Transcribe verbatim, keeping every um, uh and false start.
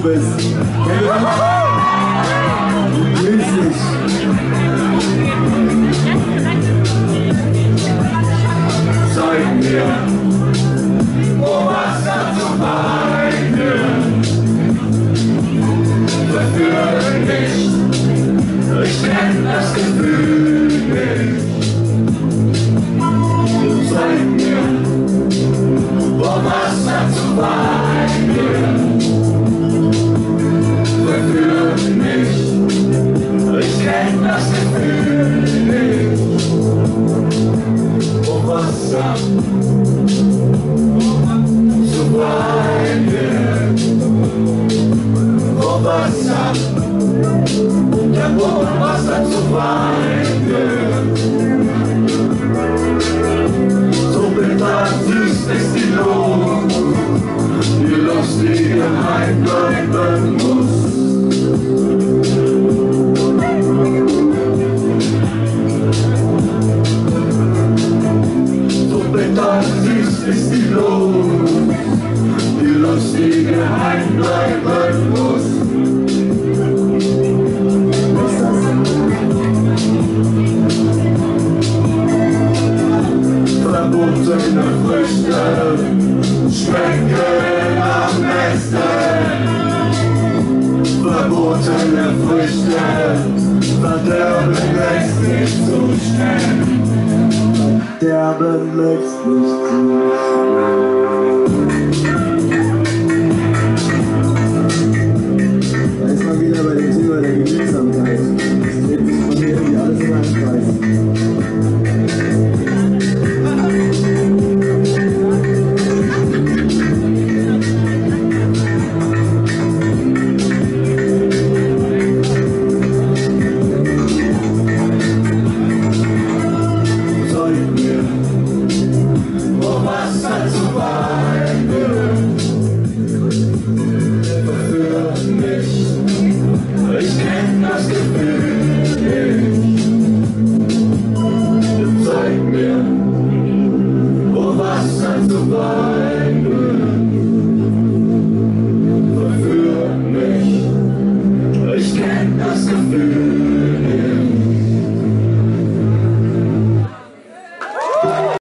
bist. Grüß dich. Zeig mir, wo Wasser zu weinen. Verführe mich, ich kenn das Gefühl nicht. Zeig mir, wo Wasser zu weinen. Verführe mich, ich kenn das Gefühl nicht. Wo Wasser zu weinen. Wo Wasser, ja wo Wasser zu weinen. So bitter süß ist die Luft, die Lust, die geheim bleiben muss. So bitter süß ist die Luft, die Lust, die geheim bleiben muss. Verbotene Früchte schmecken am besten. Verbotene Früchte verderben lässt nicht so schnell. Sterben lässt nicht zu. Da ist man wieder bei dem Thema der Genügsamkeit. Es dreht sich von mir irgendwie alles in einen Kreis. Ich kenn das Gefühl nicht. Zeig mir, wo Wasser zu weinen.